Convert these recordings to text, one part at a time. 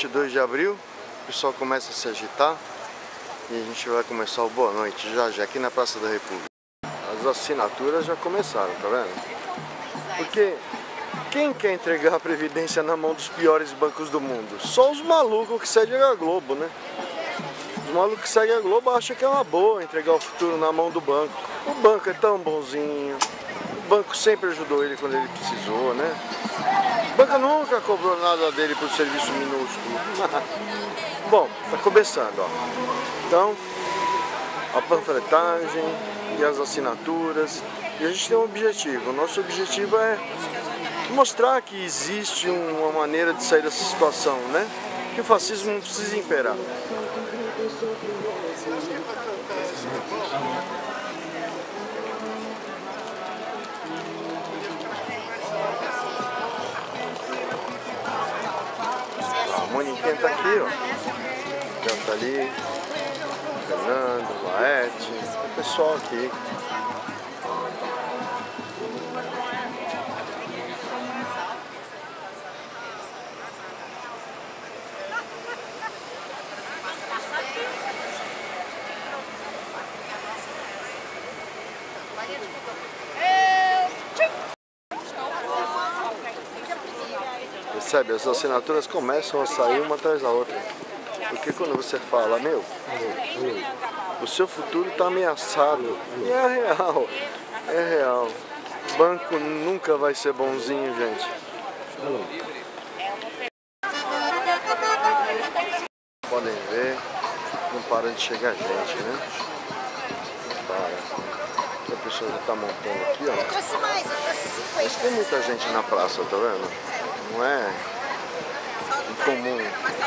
22 de abril, o pessoal começa a se agitar e a gente vai começar o Boa Noite já aqui na Praça da República. As assinaturas já começaram, tá vendo? Porque quem quer entregar a Previdência na mão dos piores bancos do mundo? Só os malucos que seguem a Globo, né? Os malucos que seguem a Globo acham que é uma boa entregar o futuro na mão do banco. O banco é tão bonzinho, o banco sempre ajudou ele quando ele precisou, né? O banco nunca cobrou nada dele por serviço minúsculo. Bom, tá começando, ó. Então, a panfletagem e as assinaturas. E a gente tem um objetivo. O nosso objetivo é mostrar que existe uma maneira de sair dessa situação, né? Que o fascismo não precisa imperar. A Moniquinha tá aqui, ó. Já tá ali. Fernando, Laerte, o pessoal aqui. Percebe? As assinaturas começam a sair uma atrás da outra. Porque quando você fala, meu, o seu futuro está ameaçado. E é real, é real. O banco nunca vai ser bonzinho, gente. Podem ver, não para de chegar gente, né? Não para. A pessoa já está montando aqui, ó. Eu trouxe mais, eu trouxe 50. Mas tem muita gente na praça, tá vendo? Não é incomum.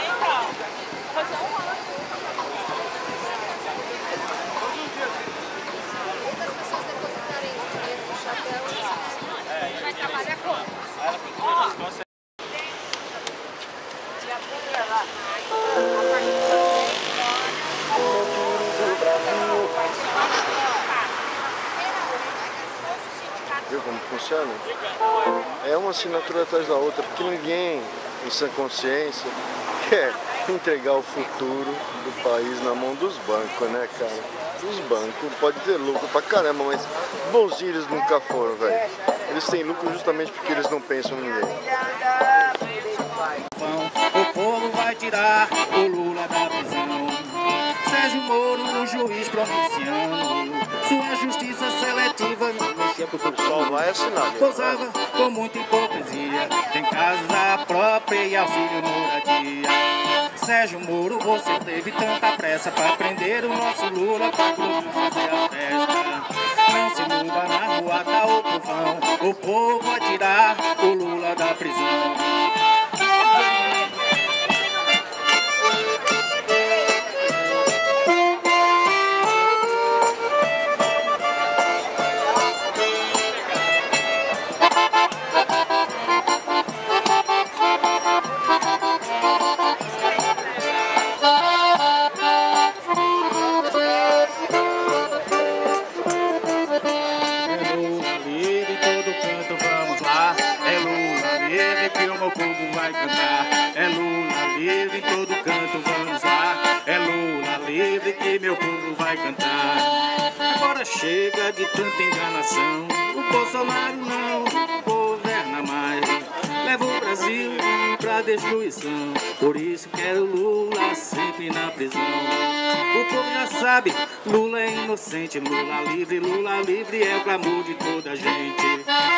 Vai trabalhar como? Viu como funciona? É uma assinatura atrás da outra, porque ninguém, em sã consciência, quer entregar o futuro do país na mão dos bancos, né, cara? Os bancos podem ter lucro pra caramba, mas bonzinhos eles nunca foram, velho. Eles têm lucro justamente porque eles não pensam em ninguém. O povo vai tirar o Lula da prisão. Sérgio Moro, o juiz provinciano, sua justiça seletiva não mexia pro pessoal vai assinar. Gozava com muita hipocrisia, tem casa própria e auxílio moradia. Sérgio Moro, você teve tanta pressa pra prender o nosso Lula pra Globo fazer a festa. Não se iluda, na rua tá o povão, o povo vai tirar o Lula da prisão. É Lula livre, em todo canto vamos lá. É Lula livre que meu povo vai cantar. Agora chega de tanta enganação. O Bolsonaro não governa mais. Leva o Brasil pra destruição. Por isso quero Lula sempre na prisão. O povo já sabe, Lula é inocente. Lula livre é o clamor de toda a gente.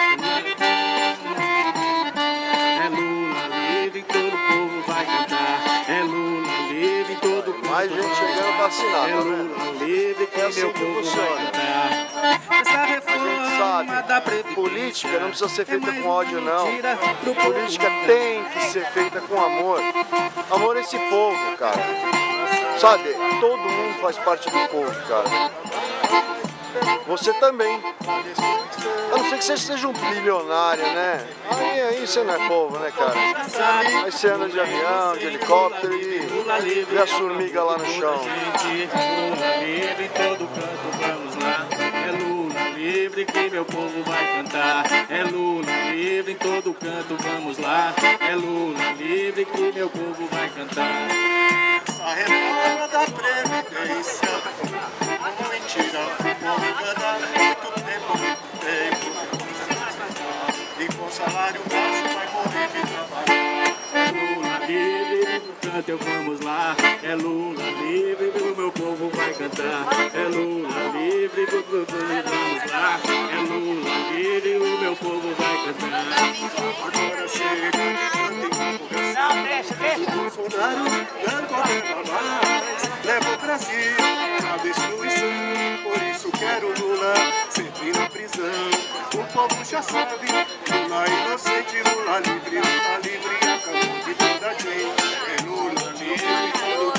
Mais gente chegando pra assinar, tá vendo? É assim que funciona. Essa A gente sabe, política não precisa ser feita com ódio, não. Política tem que ser feita com amor. Amor a esse povo, cara. Sabe, todo mundo faz parte do povo, cara. Você também. A não ser que você seja um bilionário, né? Aí você não é povo, né, cara? Aí você anda de avião, de helicóptero e vê as formigas lá no chão. Lula livre, em todo canto vamos lá. É Lula livre. livre que meu povo vai cantar. É Lula livre em todo canto, vamos lá. É Lula livre que meu povo vai cantar. A reforma da Previdência, uma mentira, uma engana, muito tempo. E com salário baixo vai morrer de trabalhar. É Lula livre do canto, vamos lá. É Lula livre que o meu povo vai cantar. É Lula livre que vamos lá. É Lula livre o meu povo vai cantar. Agora chega de tanta empolgação. Não, deixa. Bolsonaro não governa mais, leva o Brasil à destruição. Por isso quero Lula sempre na prisão. O povo já sabe, Lula inocente, Lula livre, acabou de toda a gente. É Lula livre,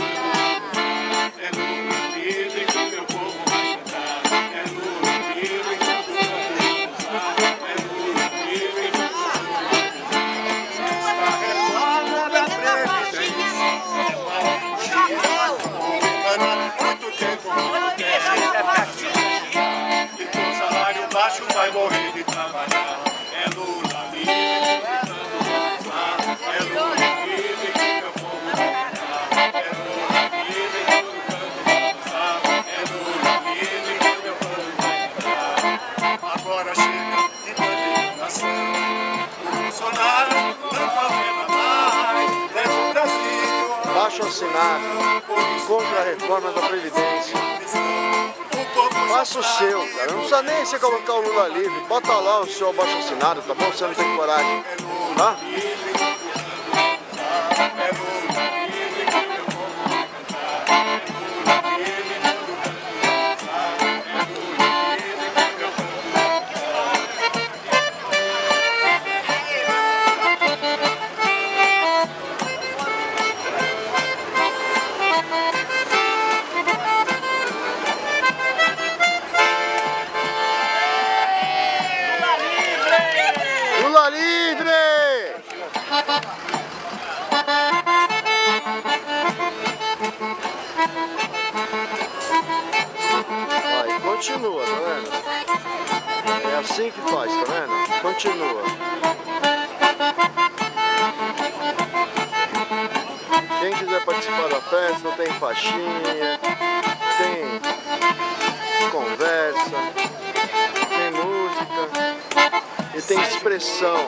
É Lula livre que o meu povo vai cantar. É Lula livre que o meu povo vai cantar. É Lula livre que o meu povo vai cantar. a reforma da Previdência é uma mentira, muito tempo. E com salário baixo vai morrer de trabalhar. É Lula livre gritando vamos lá. É Lula livre que meu povo vai cantar. É Lula livre que todo canto vamos lá. É Lula livre que meu povo vai cantar. Agora chega de tanta indignação. O Bolsonaro não governa mais, leva o Brasil. Baixo assinado contra a reforma da Previdência. Faça o seu, cara. Não precisa nem você colocar o Lula livre. Bota lá o seu abaixo assinado, tá bom? Você não tem coragem. Tá? Lula livre! Aí, continua, tá vendo? É assim que faz, tá vendo? Continua. Quem quiser participar da festa, tem faixinha, tem conversa, tem música e tem expressão.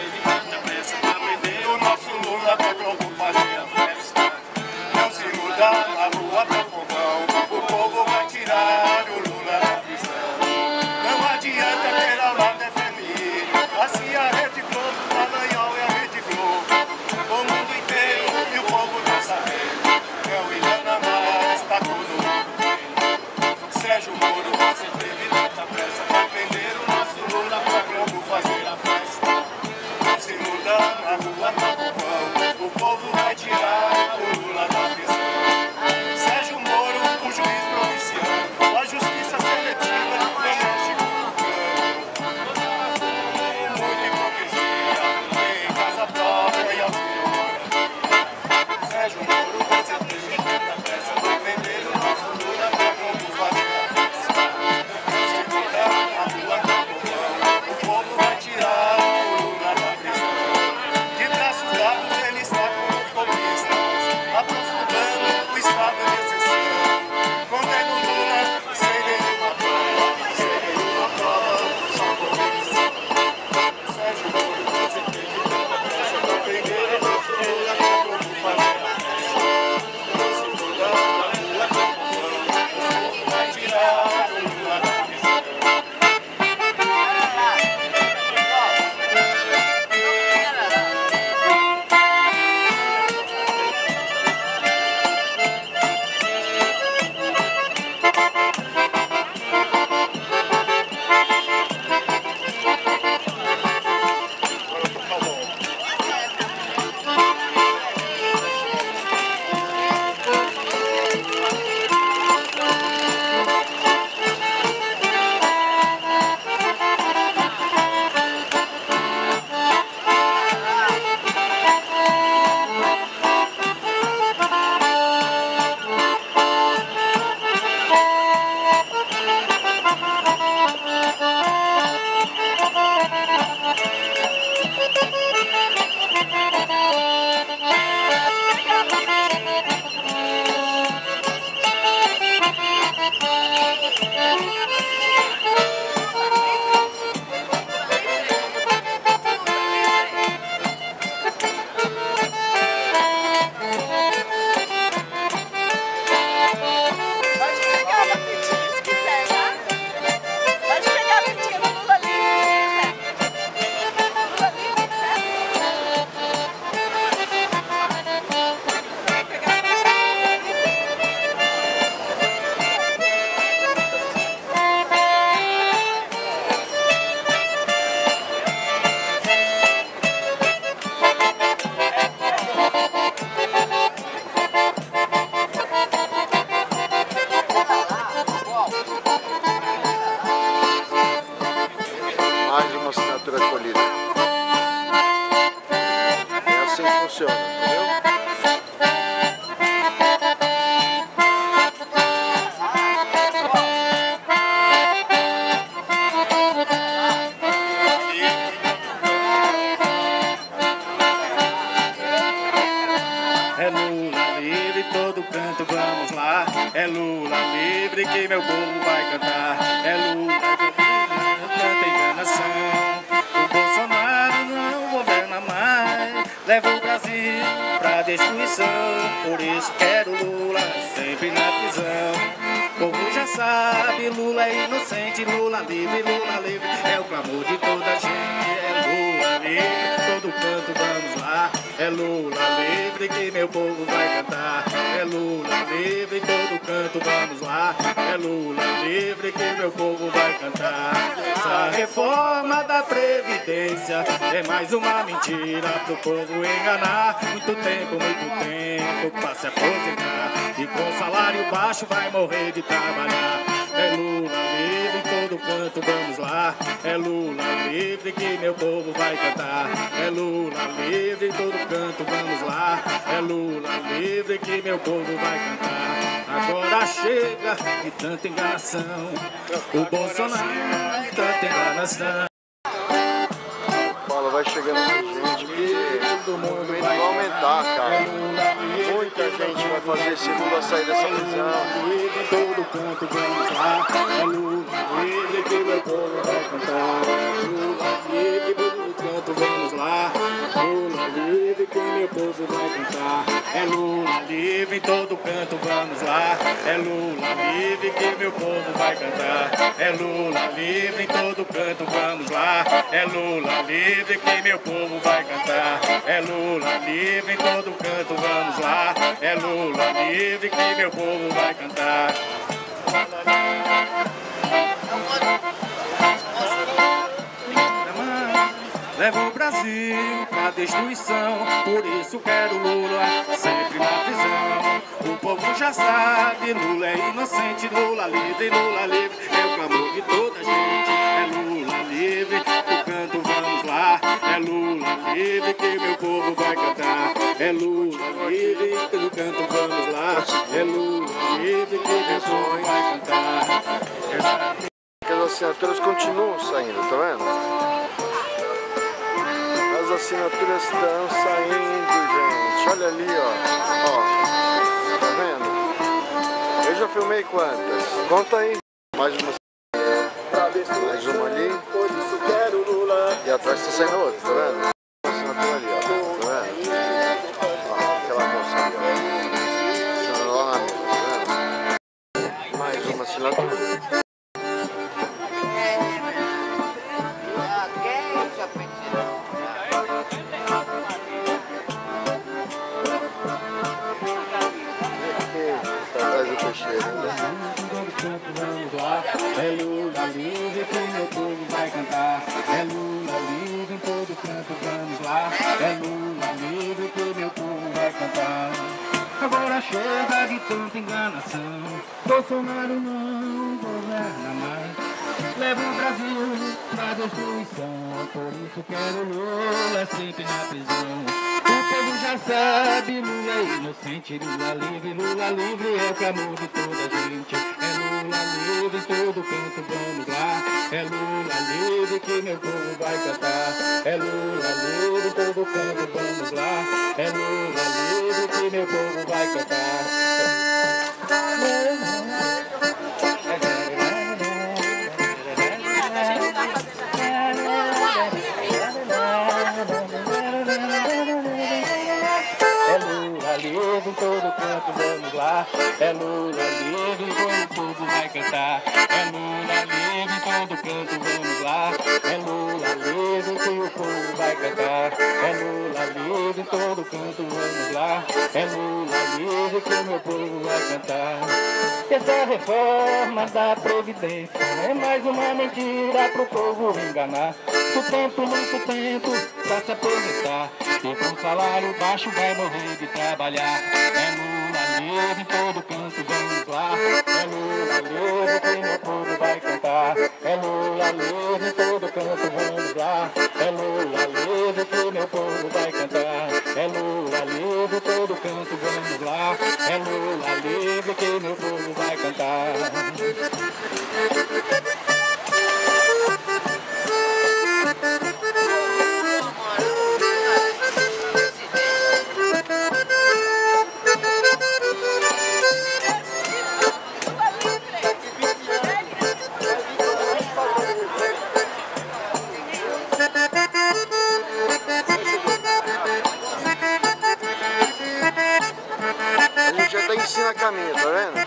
O nosso Lula vai pro povo fazer a festa. Não se muda a rua pro povão. O povo vai tirar o Lula da prisão. Não adianta ter a lá da FMI. Assim a Rede Globo, Maranhão é a Rede Globo. O mundo inteiro e o povo não sabe. Não engana mais, tá todo mundo bem. Sérgio Moro, você teve tanta pressa pra vender o nosso Lula pra Globo fazer a festa. Não se muda a rua pro povão. O povo vai tirar o Lula da prisão. Sérgio Moro, o juiz provinciano, a justiça seletiva não mexe com o cano. Muita hipocrisia, tem casa própria e auxílio. Sérgio Moro, você teve tanta pressa pra vender o nosso Lula pra Globo fazer a festa. Não se muda a rua pro povão. O povo vai tirar o Lula da prisão. De braços dados ele está como golpista. é Lula livre, todo canto vamos lá. É Lula livre que meu povo vai cantar. É Lula livre, tanta enganação. O Bolsonaro não governa mais, leva o Brasil pra destruição. Por isso quero Lula sempre na prisão. O povo já sabe, Lula é inocente, Lula livre, é o clamor de toda a gente. É Lula livre, todo canto vamos lá. É Lula livre que meu povo vai cantar. É Lula livre, todo canto vamos lá. É Lula livre que meu povo vai cantar. Essa reforma da Previdência é mais uma mentira pro povo enganar. Muito tempo pra se aposentar, e com salário baixo vai morrer de trabalhar. É Lula livre, todo canto vamos lá. É Lula livre que meu povo vai cantar. É Lula livre, todo canto vamos lá. É Lula livre que meu povo vai cantar. Agora chega de tanta enganação, o Bolsonaro de tanta enganação. Fala, vai chegando mais gente, porque o movimento vai aumentar, cara. Muita gente vai fazer esse Lula sair dessa prisão. Todo canto vamos lá. É Lula livre que meu povo vai cantar. Lula livre, todo canto vamos lá. Lula livre que meu povo vai cantar. É Lula livre, todo canto vamos lá. É Lula livre que meu povo vai cantar. É Lula livre, todo canto vamos lá. É Lula livre que meu povo vai cantar. É Lula livre, todo canto vamos lá. É Lula livre que meu povo vai cantar. Leva o Brasil pra destruição, por isso quero Lula sempre na prisão. O povo já sabe, Lula é inocente, Lula livre, é o clamor de toda a gente. É Lula livre, do canto vamos lá. É Lula livre que meu povo vai cantar. É Lula livre, do canto vamos lá. É Lula livre que meu povo vai cantar. As assinaturas continuam saindo, tá vendo? As assinaturas estão saindo, gente. Olha ali, ó. Tá vendo? Eu já filmei quantas? Conta aí. Mais uma ali. E atrás tá saindo outra, tá vendo? A assinatura ali, ó. Tá vendo? Ó, aquela moça ali, ó. Assinando lá na mesa, tá vendo? Mais uma assinatura. É Lula livre que meu povo vai cantar. É Lula livre em todo canto vamos lá. É Lula livre que meu povo vai cantar. Agora chega de tanta enganação, Bolsonaro não governa mais, leva o Brasil pra destruição. Por isso quero Lula sempre na prisão. O povo já sabe, Lula é inocente, Lula livre é o clamor de toda a gente. É Lula livre, todo canto vamos lá. É Lula livre que meu povo vai cantar. É Lula livre, todo canto vamos lá. É Lula livre que meu povo vai cantar. Em todo canto vamos lá. É Lula livre, o povo vai cantar. É Lula livre, em todo canto vamos lá. É Lula livre, que o povo vai cantar. É Lula livre, em todo canto vamos lá. É Lula livre, que o meu povo vai cantar. Essa reforma da Previdência é mais uma mentira pro povo enganar. Muito tempo pra se aposentar, e com salário baixo vai morrer de trabalhar. É Lula livre, em todo canto vamos lá. É Lula livre que meu povo vai cantar. É Lula livre, em todo canto vamos lá. É Lula livre que meu povo vai cantar. É Lula livre, em todo canto vamos lá. É Lula livre que meu povo vai cantar. gente até ensina caminho, tá vendo?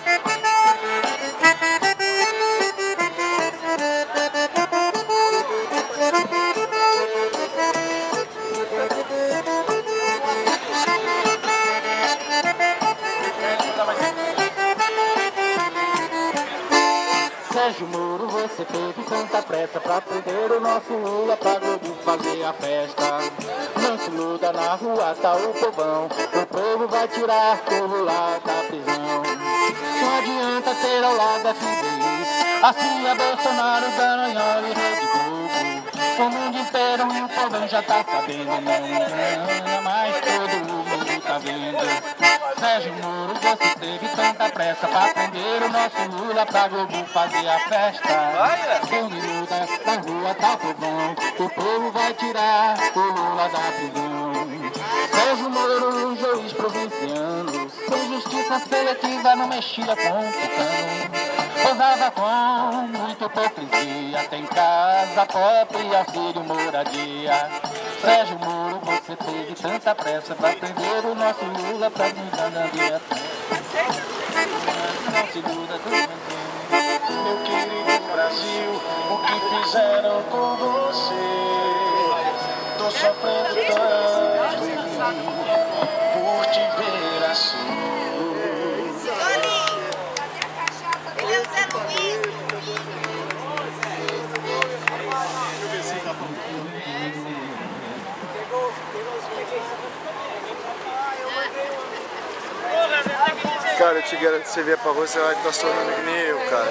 Sérgio Moro, você teve tanta pressa pra prender o nosso Lula pra Globo fazer a festa. Não se iluda, na rua tá o povão, o povo vai tirar o Lula da prisão. Não adianta ser ao lado da FBI, assim é Bolsonaro, Dallagnol e Rede Globo. O mundo inteiro e o povão já tá sabendo, não engana, mas todo mundo tá vendo. Sérgio Moro, você teve tanta pressa pra prender o nosso Lula pra Globo fazer a festa. Quem luta na rua tá povão, o povo vai tirar o Lula da prisão. Sérgio Moro, um juiz provinciano, sem justiça seletiva não mexia com o tucano. Posava com muita hipocrisia, tem casa própria e auxílio moradia. Sérgio Moro, você teve tanta pressa pra prender o nosso Lula pra mudar na dieta. Não se iluda, Meu querido Brasil, o que fizeram com você? Tô sofrendo tanto por te ver assim. Cara, eu te garanto que você vier pra rua, você vai estar sorrindo que nem eu, cara.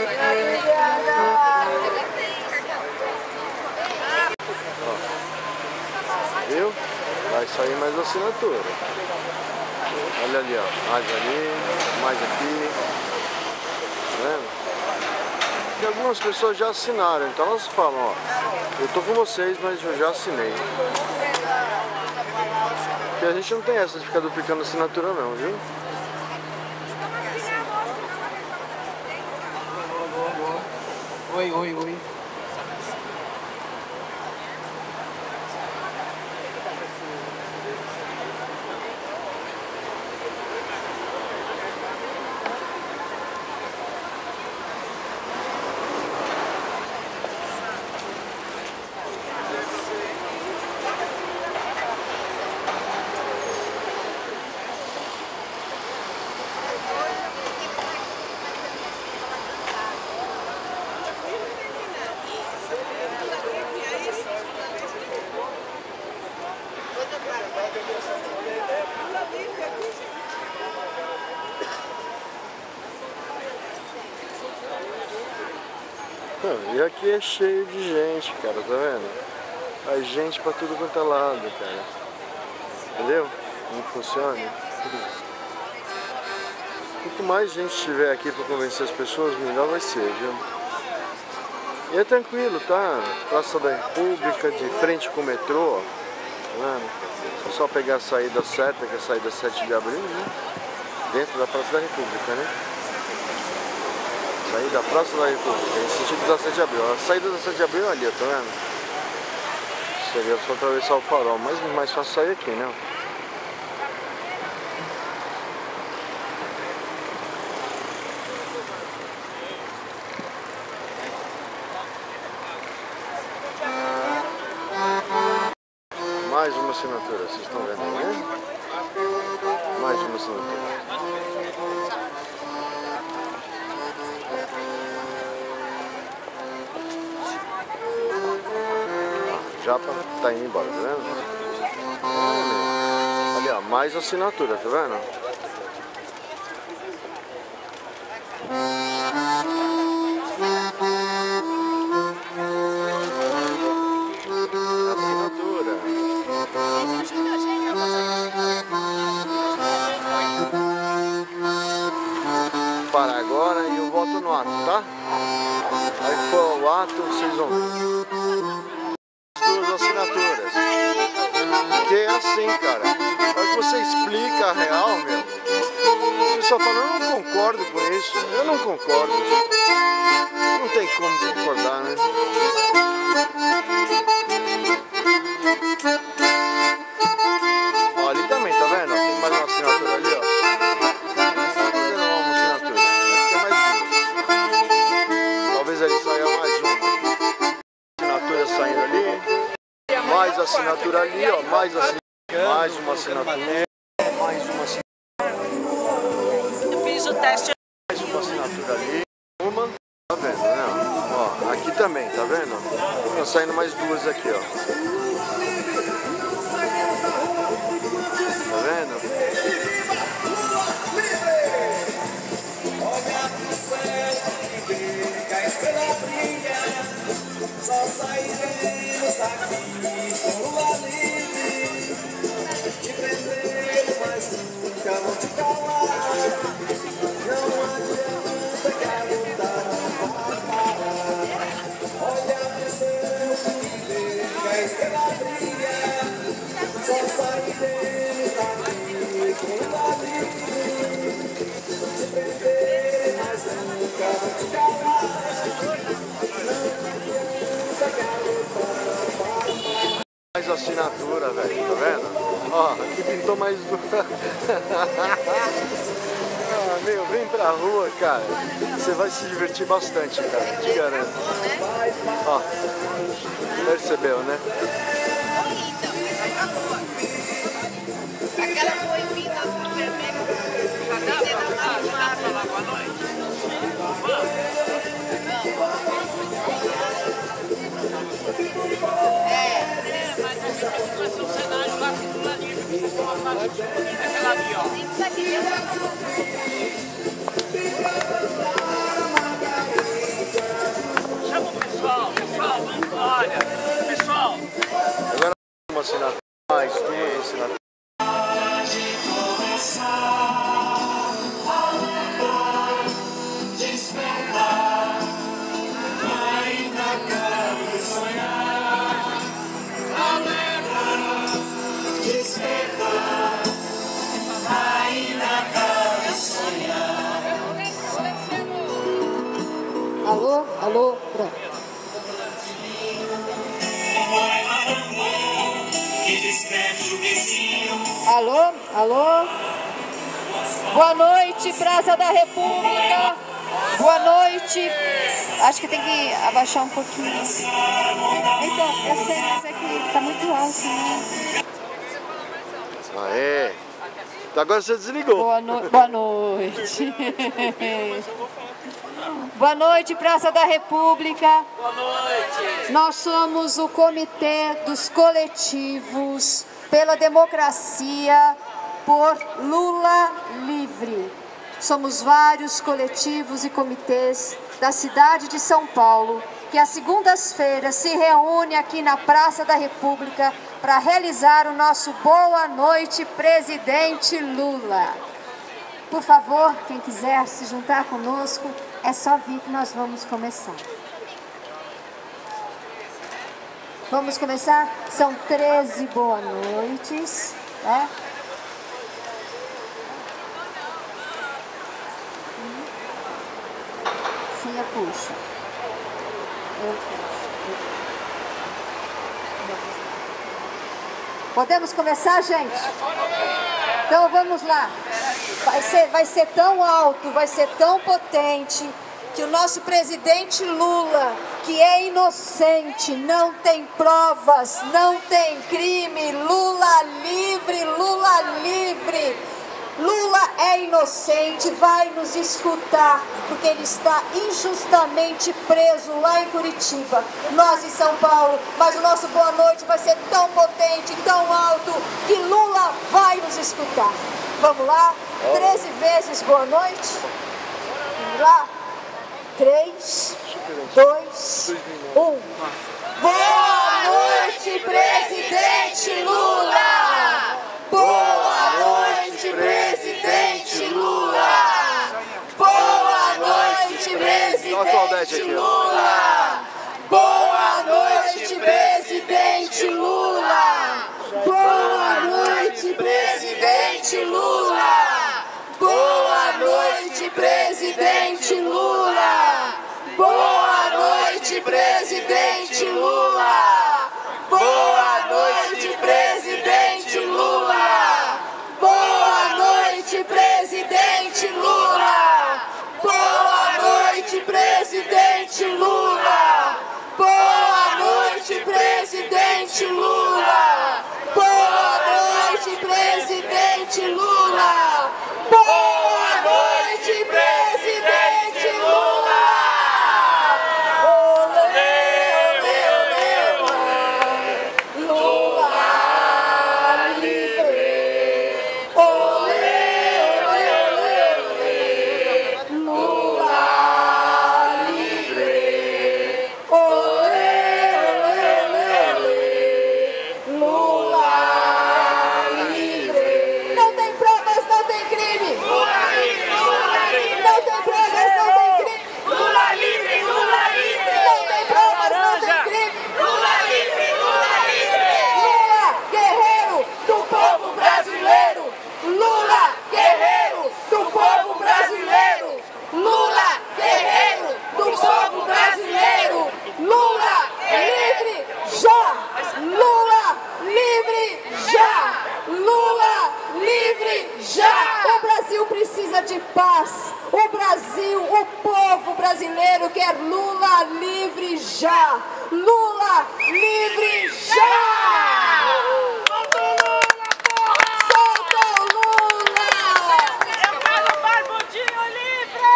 Ó. Viu? Vai sair mais assinatura. Olha ali, ó. Mais ali, mais aqui. Tá vendo? E algumas pessoas já assinaram, então elas falam, ó. Eu tô com vocês, mas eu já assinei. Porque a gente não tem essa de ficar duplicando assinatura não, viu? Oi, oi, oi. E aqui é cheio de gente, cara, tá vendo? A gente pra tudo quanto é lado, cara. Entendeu? Como funciona? Quanto mais gente tiver aqui pra convencer as pessoas, melhor vai ser, viu? E é tranquilo, tá? Praça da República, de frente com o metrô, ó. Tá vendo? É só pegar a saída certa, que é a saída 7 de abril, né? Dentro da Praça da República, né? Sair da Praça da República, em sentido da 7 de abril. A saída da 7 de abril é ali, tá vendo? Seria só atravessar o farol, mas mais fácil sair aqui, né? Mais uma assinatura, vocês estão vendo aí, né? Mais uma assinatura. Já tá indo embora, tá vendo? Ali, ó, mais assinatura, tá vendo? Assinatura. Para agora e eu voto no ato, tá? Aí que for o ato, vocês vão ver. Assinaturas. Porque é assim, cara. Na hora que você explica a real, meu, você só fala, eu não concordo com isso. Eu não concordo. Não tem como concordar, né? Ó, ali também, tá vendo? Tem mais uma assinatura ali, ó. assinatura ali, ó. Mais uma assinatura. Mais uma assinatura. Eu fiz o teste. Mais uma assinatura ali. Uma. Tá vendo, né? Ó, aqui também, tá vendo? Tá saindo mais duas aqui, ó. Tá vendo? Só sairemos daqui com Lula livre. Te prender, mas nunca vou te calar. Não adianta garota, não vai parar. Olha a visão que a estrela brilha. Só sairemos daqui com Lula livre. Te prender, mas nunca vou te calar. Mais assinatura, velho, tá vendo? Ó, aqui pintou mais duas. Ah, meu, vem pra rua, cara. Você vai se divertir bastante, cara, te garanto. Ó, percebeu, né? Aquela foi vinda do vermelho. Aquela ali, ó. Chama o pessoal, olha, pessoal. Agora uma assinatura mais, tem assinatura. Alô? Alô? Pronto. Alô? Alô? Boa noite, Praça da República. Boa noite. Acho que tem que abaixar um pouquinho. Então, eu sei, mas é que tá muito alto, né? Aê! Agora você desligou. Boa noite. Boa noite, Praça da República. Boa noite. Nós somos o Comitê dos Coletivos pela Democracia por Lula Livre. Somos vários coletivos e comitês da cidade de São Paulo que às segundas-feiras se reúne aqui na Praça da República para realizar o nosso Boa Noite, Presidente Lula. Por favor, quem quiser se juntar conosco, é só vir que nós vamos começar. Vamos começar? São 13 boa noites, né? Sim, eu puxo. Eu puxo. Podemos começar, gente? Então vamos lá. Vai ser tão alto, vai ser tão potente, que o nosso presidente Lula, que é inocente, não tem provas, não tem crime, Lula livre, Lula livre. Lula é inocente, vai nos escutar, porque ele está injustamente preso lá em Curitiba, nós em São Paulo, mas o nosso boa noite vai ser tão potente, tão alto, que Lula vai nos escutar. Vamos lá? 13 vezes boa noite. Vamos lá? 3, 2, 1. Boa noite, presidente Lula! Boa noite, presidente Lula! Boa noite, presidente Lula! Boa noite, presidente Lula! Boa noite, presidente Lula! Boa noite, presidente Lula! Boa noite, presidente Lula! Boa noite, presidente Lula! Boa noite, presidente Lula! Boa noite, presidente Lula! Boa noite, presidente Lula! de paz. O Brasil, o povo brasileiro quer Lula livre já. Lula livre já! Solta o Lula! Eu quero Barbudinho livre!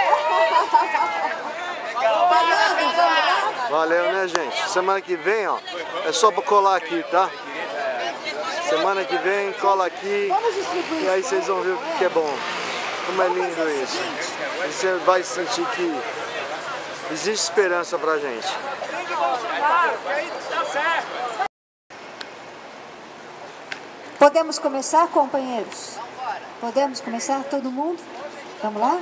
Valeu, né, gente? Semana que vem, ó, é só pra colar aqui, tá? Semana que vem, cola aqui e aí vocês vão ver o que é bom. Como é lindo isso. E você vai sentir que existe esperança pra gente. Podemos começar, companheiros? Podemos começar, todo mundo? Vamos lá?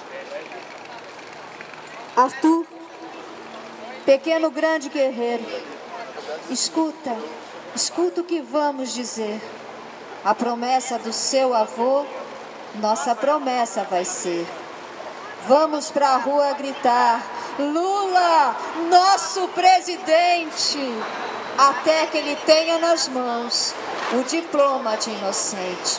Arthur, pequeno grande guerreiro, escuta o que vamos dizer. A promessa do seu avô, nossa promessa vai ser. Vamos pra rua gritar, Lula, nosso presidente, até que ele tenha nas mãos o diploma de inocente.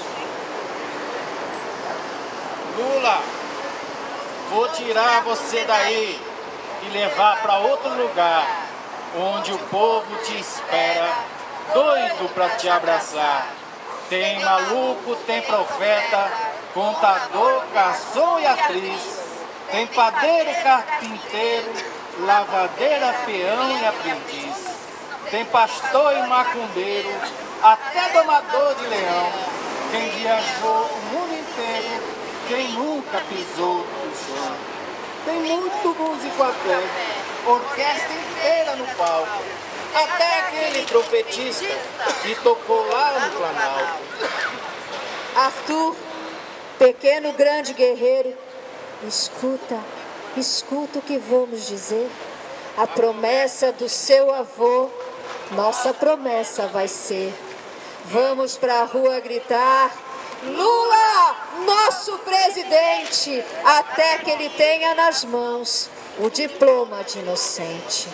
Lula, vou tirar você daí e levar para outro lugar, onde o povo te espera, doido para te abraçar. Tem maluco, tem profeta, contador, garçom e atriz. Tem padeiro, carpinteiro, lavadeira, peão e aprendiz. Tem pastor e macumbeiro, até domador de leão. Quem viajou o mundo inteiro, quem nunca pisou no chão. Tem muito músico até, orquestra inteira no palco. Até aquele trompetista que tocou lá no Planalto. Arthur, pequeno grande guerreiro, escuta o que vamos dizer. A promessa do seu avô, nossa promessa vai ser. Vamos pra rua gritar, Lula, nosso presidente, até que ele tenha nas mãos o diploma de inocente.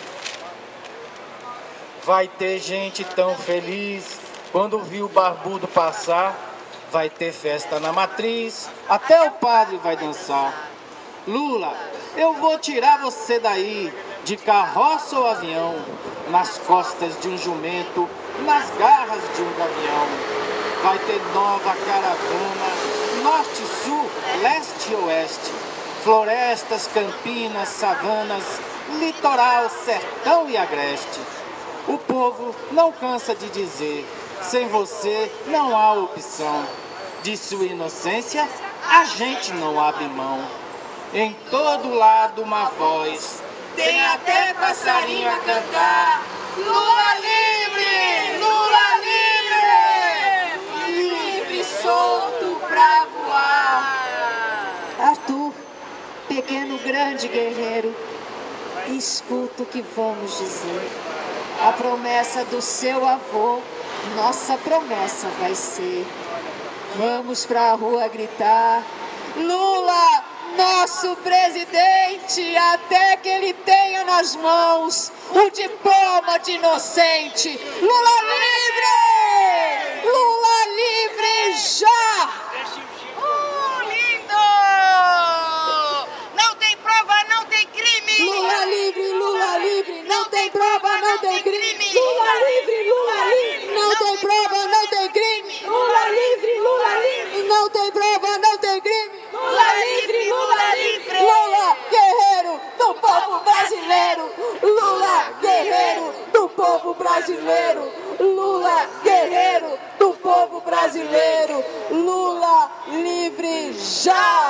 Vai ter gente tão feliz quando viu o barbudo passar. Vai ter festa na matriz, até o padre vai dançar. Lula, eu vou tirar você daí, de carroça ou avião, nas costas de um jumento, nas garras de um gavião. Vai ter nova caravana, norte, sul, leste e oeste, florestas, campinas, savanas, litoral, sertão e agreste. O povo não cansa de dizer, sem você não há opção. De sua inocência, a gente não abre mão. Em todo lado uma voz, tem até passarinho a cantar. Lula livre! Lula livre! Livre, solto pra voar. Arthur, pequeno grande guerreiro, escuta o que vamos dizer. A promessa do seu avô, nossa promessa vai ser. Vamos pra rua gritar, Lula, nosso presidente, até que ele tenha nas mãos o diploma de inocente. Lula livre! Lula livre já! Lindo! Não tem prova, não tem crime! Lula livre, não tem prova, não tem crime. Lula livre, não tem prova, não tem crime. Lula livre, não tem prova, não tem crime. Lula livre! Lula, guerreiro do povo brasileiro. Lula, guerreiro do povo brasileiro. Lula, guerreiro do povo brasileiro. Lula livre já!